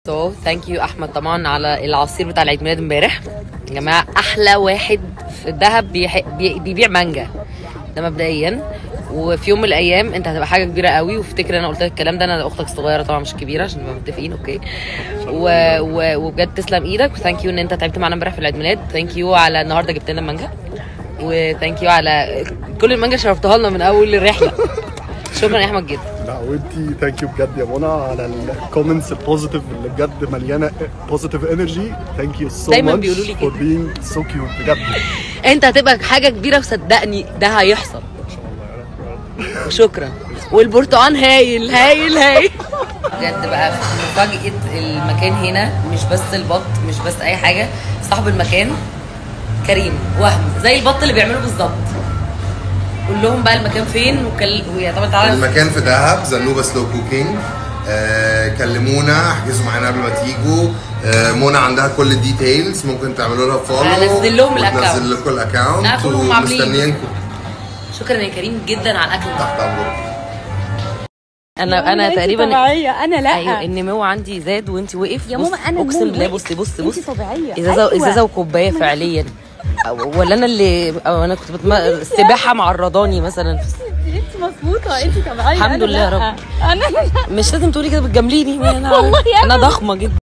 سو ثانك يو احمد طبعا على العصير بتاع العيد ميلاد امبارح. يا جماعه احلى واحد في الدهب بيبيع مانجا ده مبدئيا. وفي يوم من الايام انت هتبقى حاجه كبيره قوي، وافتكر انا قلت لك الكلام ده، انا اختك الصغيره طبعا مش كبيره عشان نبقى متفقين. اوكي. وبجد تسلم ايدك، وثانك يو ان انت تعبت معانا امبارح في العيد ميلاد. ثانك يو على النهارده جبت لنا مانجا، وثانك يو على كل المانجا شربتها لنا من اول الرحله. شكرا يا احمد جدا. لا وانتي ثانك يو بجد يا منى على الكومنتس البوزيتيف اللي بجد مليانه بوزيتيف انرجي. ثانك يو سو دايما ماتش بيقولوا لي فور كده. بينج سو كيوت بجد. انت هتبقى حاجه كبيره وصدقني ده هيحصل. ان شاء الله يا رب. شكرا. والبرتقال هايل هايل هايل بجد. بقى مفاجاه المكان هنا مش بس البط، مش بس اي حاجه، صاحب المكان كريم وهم زي البط اللي بيعمله بالظبط. قول لهم بقى المكان فين ويا طبعا تعالى. المكان في دهب، زنوبه سلو كوكينج. كلمونا، احجزوا معانا قبل ما تيجوا. منى عندها كل الديتيلز، ممكن تعملوا لها فولو. هنزل لهم الاكونت، هنزل لكم الاكونت ومستنيينكم. شكرا يا كريم جدا على الاكل. تحت امرك. انا تقريبا طبيعيه. انا لا ايوه النمو عندي زاد وانت وقف يا ماما. انا اقسم بالله. بصي انت طبيعيه. ازازه وكوبايه فعليا. ولا انا اللي انا كنت السباحه معرضاني مثلا. انت مظبوطه، انت طبيعيه. الحمد لله يا رب. انا مش لازم تقولي كده بتجامليني. انا ضخمه جدا.